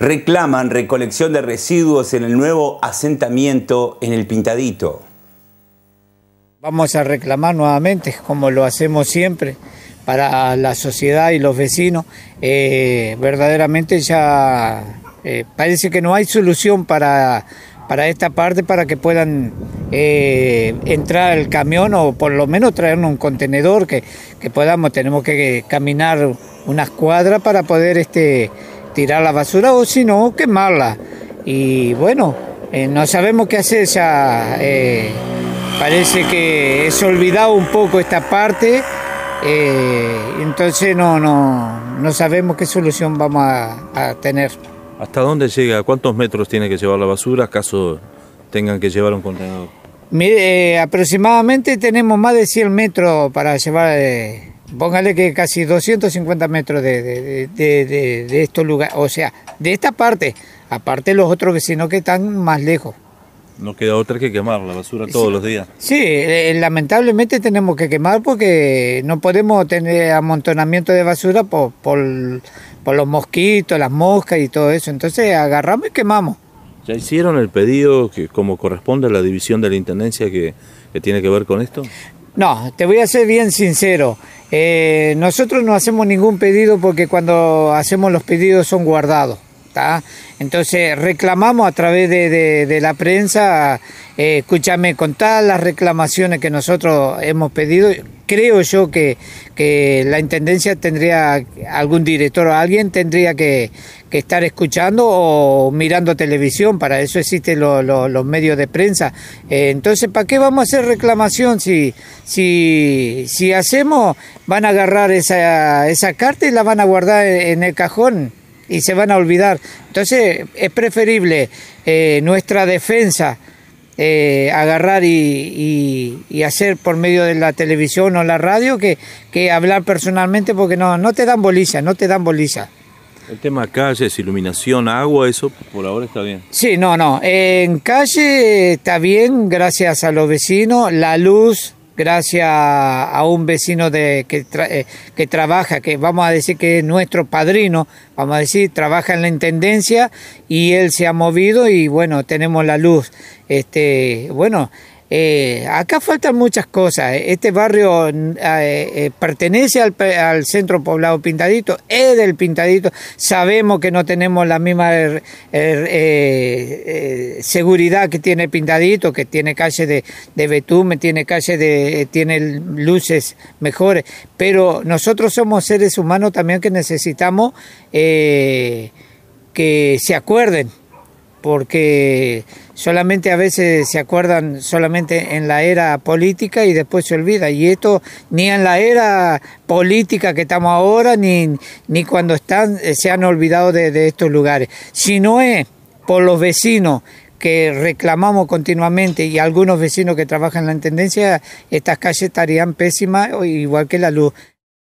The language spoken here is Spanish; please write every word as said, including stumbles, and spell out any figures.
reclaman recolección de residuos en el nuevo asentamiento en El Pintadito. Vamos a reclamar nuevamente, como lo hacemos siempre, para la sociedad y los vecinos. Eh, verdaderamente ya eh, parece que no hay solución para, para esta parte, para que puedan eh, entrar el camión o por lo menos traernos un contenedor que, que podamos. Tenemos que caminar unas cuadras para poder este, tirar la basura o si no, quemarla. Y bueno, eh, no sabemos qué hacer ya. Eh, parece que es olvidado un poco esta parte. Eh, entonces no, no, no sabemos qué solución vamos a, a tener. ¿Hasta dónde llega? ¿Cuántos metros tiene que llevar la basura acaso tengan que llevar un contenedor? Mire, eh, aproximadamente tenemos más de cien metros para llevar, eh, póngale que casi doscientos cincuenta metros de, de, de, de, de estos lugares, o sea, de esta parte, aparte los otros vecinos que están más lejos. No queda otra que quemar la basura todos sí, los días. Sí, eh, lamentablemente tenemos que quemar porque no podemos tener amontonamiento de basura por, por, por los mosquitos, las moscas y todo eso. Entonces agarramos y quemamos. ¿Ya hicieron el pedido que como corresponde a la división de la Intendencia que, que tiene que ver con esto? No, te voy a ser bien sincero. Eh, nosotros no hacemos ningún pedido porque cuando hacemos los pedidos son guardados. ¿Tá? Entonces reclamamos a través de, de, de la prensa, eh, escúchame, con todas las reclamaciones que nosotros hemos pedido, creo yo que, que la Intendencia tendría, algún director o alguien tendría que, que estar escuchando o mirando televisión, para eso existen lo, lo, los medios de prensa. Eh, entonces, ¿para qué vamos a hacer reclamación? Si, si, si hacemos, van a agarrar esa, esa carta y la van a guardar en el cajón y se van a olvidar. Entonces es preferible eh, nuestra defensa eh, agarrar y, y, y hacer por medio de la televisión o la radio que, que hablar personalmente, porque no, no te dan bolilla, no te dan bolilla. El tema calles, iluminación, agua, eso por ahora está bien. Sí, no, no, en calle está bien, gracias a los vecinos, la luz, gracias a un vecino de, que, tra, eh, que trabaja, que vamos a decir que es nuestro padrino, vamos a decir, trabaja en la Intendencia y él se ha movido y bueno, tenemos la luz. Este, bueno, eh, acá faltan muchas cosas. Este barrio eh, eh, pertenece al, al centro poblado Pintadito, es del Pintadito. Sabemos que no tenemos la misma eh, eh, seguridad que tiene Pintadito, que tiene calle de, de betumen, tiene calle de, tiene luces mejores, pero nosotros somos seres humanos también que necesitamos eh, que se acuerden, porque solamente a veces se acuerdan solamente en la era política y después se olvida. Y esto ni en la era política que estamos ahora, ni, ni cuando están se han olvidado de, de estos lugares. Si no es por los vecinos que reclamamos continuamente y algunos vecinos que trabajan en la Intendencia, estas calles estarían pésimas, igual que la luz.